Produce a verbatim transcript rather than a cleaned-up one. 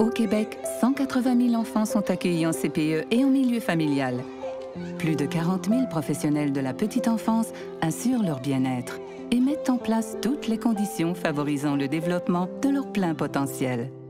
Au Québec, cent quatre-vingt mille enfants sont accueillis en C P E et en milieu familial. Plus de quarante mille professionnels de la petite enfance assurent leur bien-être et mettent en place toutes les conditions favorisant le développement de leur plein potentiel.